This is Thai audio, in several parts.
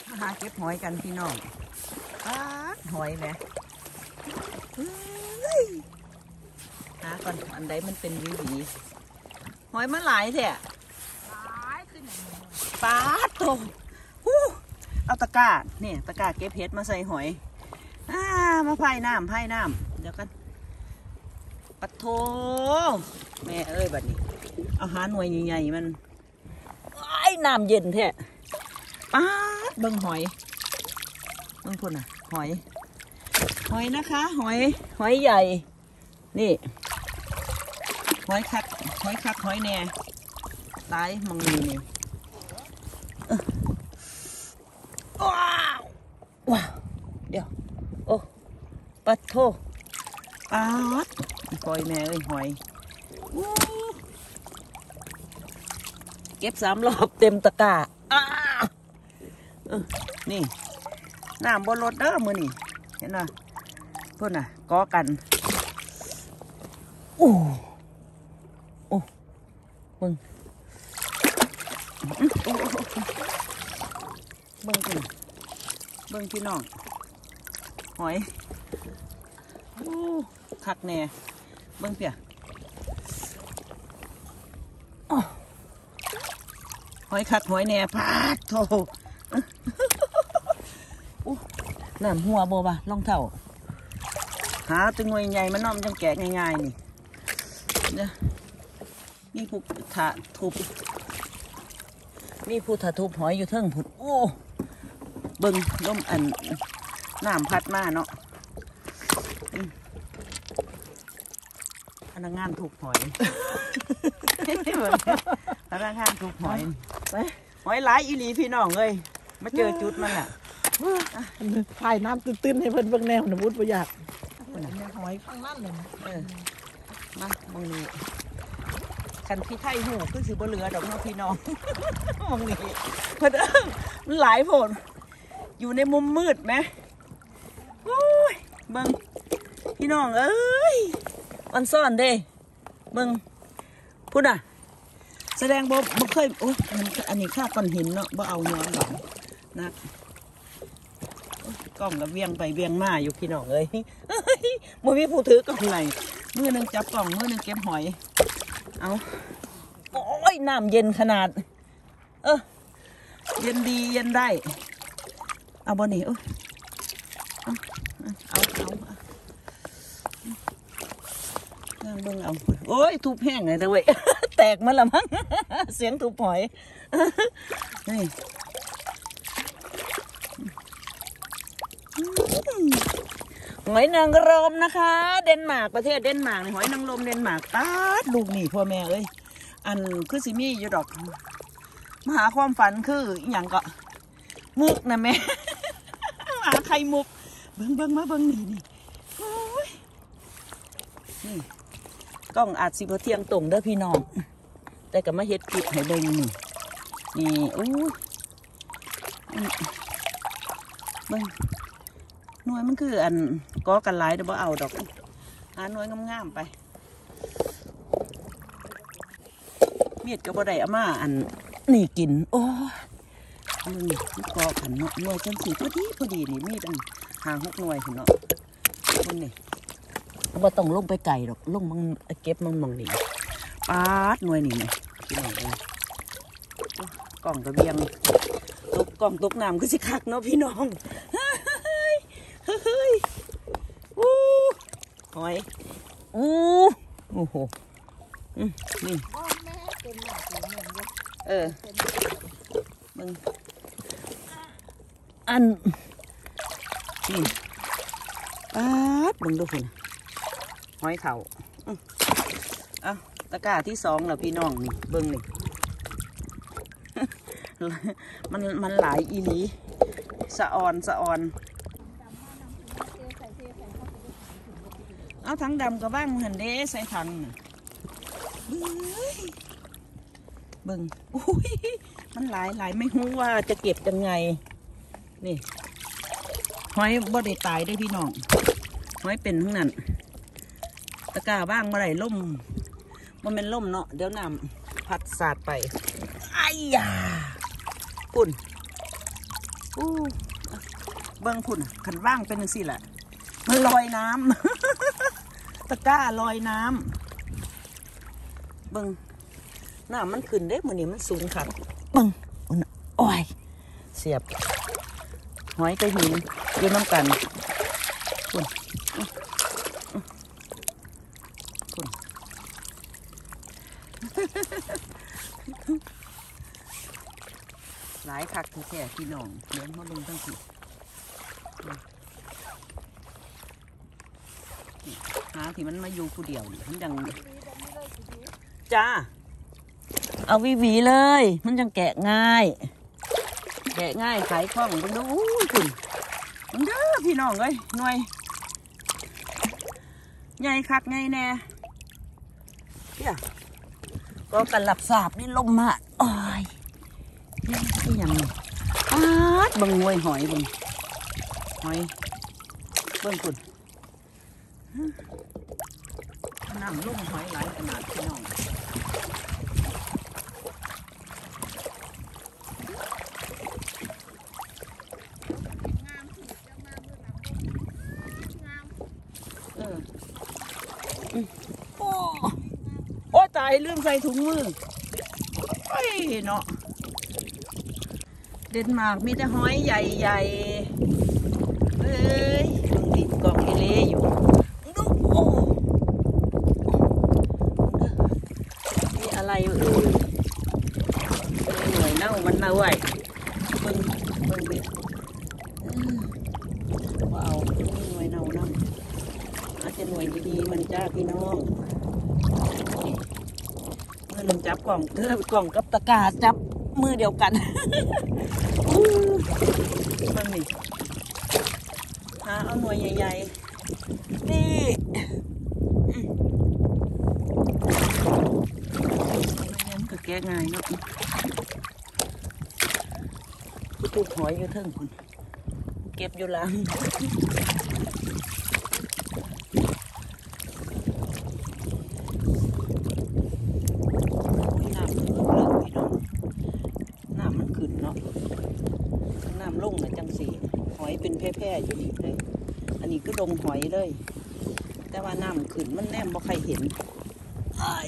มาหาเก็บหอยกันพี่น้องหอยไหมหาก่อนอันใดมันเป็นวีหอยมันหลายแท้ปลาโตเอาตะกร้าเนี่ยตะกร้าเก็บเห็ดมาใส่หอยมาไผ่น้ำเดี๋ยวกันปัดโถแม่เอ้ยบัดนี้เอาหาหน่วยใหญ่ๆมันน้ำเย็นแท้ป๊าดเบิ่งหอยเบิ่งพุ่นหอยนะคะหอยใหญ่นี่หอยคักหอยแหน่หลายมังนี่ว้าวเดี๋ยวโอ้ปัดโถป๊าดปล่อยแม่เอ้ยหอยเก็บ3 รอบเต็มตะกร้านี่น้ำบนรถเด้อมือนี่เห็นไหมเพื่อนก่อกันโอ้มึงพี่น้องหอยคักแน่เบิ่งเปียหอยคักหอยแหน่พาดโถน้ำหัวโบบะล่องเท่าหาตัวงวยใหญ่มันน้อมจังแกะง่ายๆนี่เนี่ยมีผู้ถาทุบหอยอยู่เทิงผุดโอ้เบิ่งล้มอันน้ำพัดมาเนาะพนักงานทุบหอยพนักงานทุบหอยหอยหลายอีหลีพี่น้องเลยมาเจอจุดมันอ่ะพายน้ำตื้นๆให้เพิ่นเบิ่งแนวนะวุฒิประหยัดหอยข้างนั่นเลยมามองนี้คันพี่ไทยหูคือสิบ่เหลือดอกน้องพี่น้องมองนี้เพิ่นมันหลายโผล่อยู่ในมุมมืดไหมโอ้ยเบิ่งพี่น้องเอ้ยมันซ่อนเด้เบิ่งพูดแสดงบ่เคยโอ้ยอันนี้ค่าก้อนหินเนาะบ่เอาย้อนหลังนะกล้องกับเวียงไปเวียงมาอยู่พี่น้องเอ้ยมือพี่ผู้ถือกล้องไหนมือนึงจับกล้องมือนึงเก็บหอยเอาโอ้ยน้ำเย็นขนาดเย็นดีเย็นได้เอาบ่นี่เอานั่งเบิ่งเอาโอ้ยทุบแห้งเลยแต่เว้ยแตกมันละมั้งเสียงทุบหอยนี่หอยนางรมนะคะเดนมาร์กประเทศเดนมาร์กหอยนางรมเดนมาร์กตาลูกนี่พ่อแม่เอ้ยอันคือสิมีอยู่ดอกมหาความฝันคืออย่างก็มุกนะแม่หาไข่มุกเบิ่งมาเบิ่งนี่กล้องอาจสิบ่เที่ยงตรงเด้อพี่น้องแต่ก็มาเฮ็ดคลิปให้เบิ่งนี่โอ้ยเบิ่งหน่วยมันคืออันก่อกันหลายเดี๋ยวบ่เอาดอกหาหน่วยงามๆไปเมียดก็บ่ได้เอามาอันนี่กินโอ้มึงก่อกันเนาะหน่วยจังสีพอดีนี่มีตั้ง5-6 หน่วยเนาะมึงนี่บ่ต้องลงไปไก่ดอกลงมันเก็บมันมองนี่ปาดหน่วยนี่ไงพี่น้องเอ้ยกล่องกระเบียงตกน้ำคือสิคักเนาะพี่น้องหอยโอ้โหนี่มึงอันนี่ป๊าดมึงดูคุณหอยเข่าเอาตะกร้าที่2แล้วพี่น้องนี่เบิ้งนี่มันหลายอีหลีสะออนเอาถังดำกับบ้างหันเด้ใส่ถังเบิ่งอุ้ยมันหลายไม่รู้ว่าจะเก็บยังไงนี่หอยบ่ได้ตายได้พี่น้องหอยเป็นทั้งนั้นตะกร้าบ้างเมื่อไหร่ล่มมันเป็นล่มเนาะเดี๋ยวน้ำพัดสาดไปไอ้ยาปุ่นอู้เบิ้งพุ่นขันว่างเป็นจังซี่แหละมันลอยน้ำ ตะกร้าลอยน้ำเบิ้งน้ำมันขึ้นเด้มื้อนี้มันสูงคักเบิ้งโอ้ยเสียบหอยกระหินอยู่น้ำกันพุ่นพุ่น หลายคักแท้ๆพี่น้องเลี้ยงมาลงตั้งสิหาที่มันมาอยู่ผู้เดียวนี่มันยังจ้าเอาวีเลยมันยังแกะง่ายขายคล่องมันดูคุณมันเด้อพี่น้องเลยหน่วยใหญ่คักใหญ่แน่เนี่ยก็กันหลับสาบนี่ลมมาโอ้ยนี่ยังบังงวยหอยบังหอยเบิ้งคุณน้ำลุ่มหอยหลายขนาดพี่น้องโอ้ตายลืมใส่ถุงมือไอ้เนาะเดนมาร์กมีแต่หอยใหญ่ๆเอ้ยมึงติดกล่องกิเลอยู่ดูโอ้มีอะไรเหนื่อยเน่ามันเน่าไว้มึงดิว้าวหน่วยเน่าน้ำอาจจะหน่วยดีๆมันจ้าพี่น้องเมื่อลงจับกล่องกับตะกร้าจับมือเดียวกันมันนี่หาเอาหน่วยใหญ่ๆนี่มันก็แก้ง่ายเนาะตู้หอยอยู่เทิงคุณเก็บอยู่หลังลงนะจังสีหอยเป็นแพร่ๆอยู่นี่เลยอันนี้ก็ดงหอยเลยแต่ว่าน้ำขึ้นมันแนมบ่ใครเห็นไอ้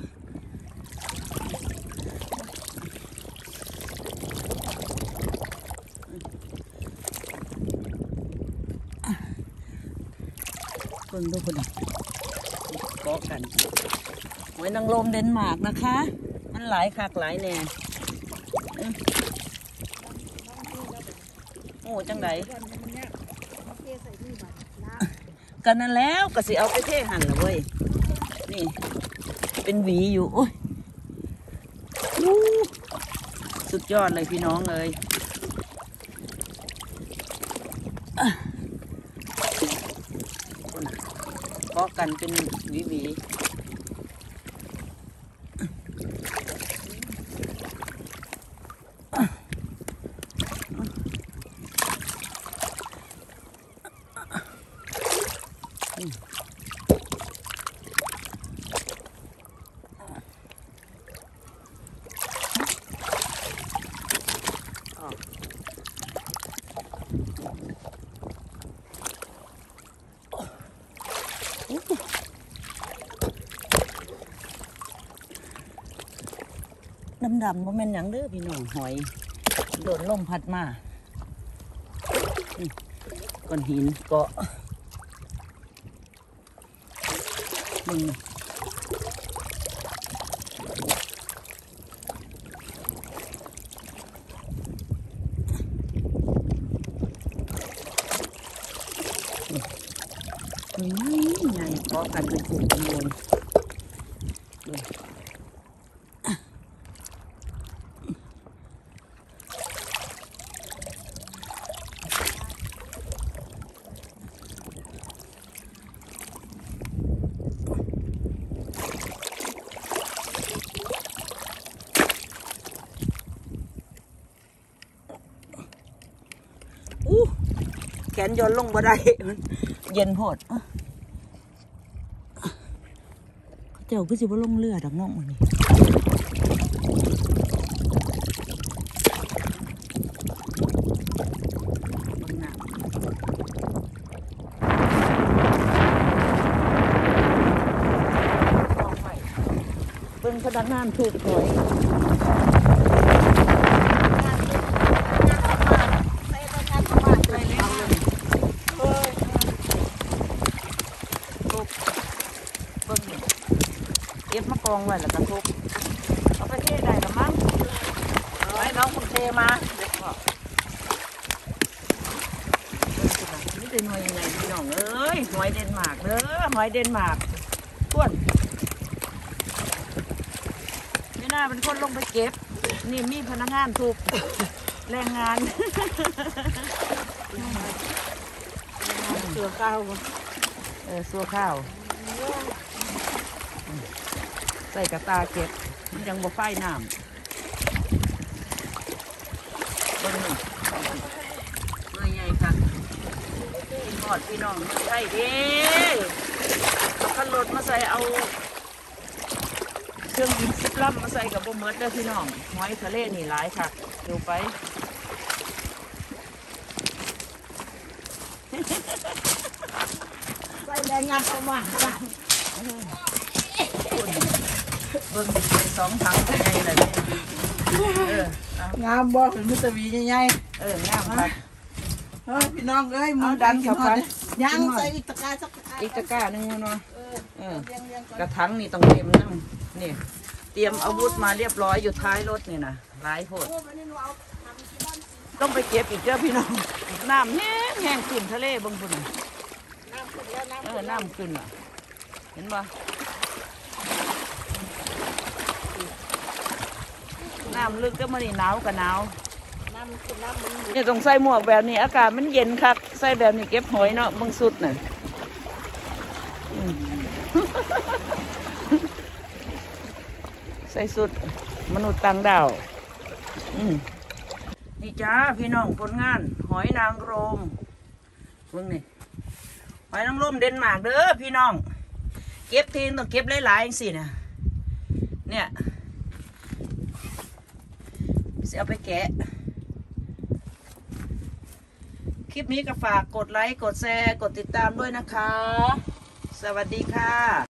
คนดูคนเกาะกันหอยนางรมเดนมาร์กนะคะมันหลายคักหลายแน่โอ้จังไดกันนั่นแล้วก็สิเอาไปเทหั่นละเว้ยนี่เป็นหวีอยู่โอ้ยสุดยอดเลยพี่น้องเลยเพาะกันเป็นหวีดำๆว่าแม่นหยังเด้อพี่น้องหอยโดนลมพัดมาก้อนหินเกาะมึงใหญ่เกาะกันเป็นฝูงเป็นมวลแขนย้อนลงบ่ได้มันเย็นโพดเจ้าก็สิบ่ลงเรือดอกน้องมันนี่งพนักงานถูกหอยไปเล่นเลยถูกเบิ่งนี่เก็บมากองไว้แล้วก็ทุบเอาไปเทได้ละมั้งไว้น้องคุณเทมาเด็กบอกนี่เป็นหน่วยยังไงพี่น้องเอ้ยหอยเดนมาร์กเด้อหอยเดนมาร์กท้วนไม่น่าเป็นคนลงไปเก็บนี่มีพนักงานถูกแรงงานเสือก้าวซัวข้าวใส่กระตาเก็บมันยังบ่ไฟน้ำเบิ่งนี่เมื่อใหญ่ค่ะทอดพี่น้องใช่เด้เอาขันรถมาใส่เอาเครื่องบิน10 ลำมาใส่กับบ่เมิดเด้อพี่น้องหอยทะเลนี่หลายค่ะเดี๋ยวไปใส่แรงงานเข้ามาจ้ะเบิ่ง2 ถังเป็นไงล่ะเนี่ยเอางามบ่เป็นมิตรวีใหญ่งามค่ะๆเฮ้ยพี่น้องเอ้ยมือดันเข้าไปยังใส่อีกตะกร้าสักตะกร้าอีกตะกร้าหนึงเนาะเรียงๆก่อนกระถางนี่ต้องเต็มน้ำนี่เตรียมอาวุธมาเรียบร้อยอยู่ท้ายรถนี่นะหลายโพดต้องไปเก็บอีกเจ้าพี่น้องน้ำแห้งขึ้นทะเลเบางพุ่นน่ะน้ำขึ้นแล้วน้ำน้ำขึ้นอ่ะเห็นปะน้ำลึกก็มานี่หนาวกับหนาวขึ้นน้ำมันเนี่ยต้องใส่หมวกแบบนี้อากาศมันเย็นคักใส่แบบนี้เก็บหอยเนาะเบางสุดน่ะอืม ใส่สุดมนุษย์ต่างดาวนี่จ้าพี่น้องผลงานหอยนางรมเบิ่งนี่หอยนางรมเดนมาร์กเด้อพี่น้องเก็บทีต้องเก็บหลายๆอย่างสินะเนี่ยจะเอาไปแกะคลิปนี้ก็ฝากกดไลค์กดแชร์กดติดตามด้วยนะคะสวัสดีค่ะ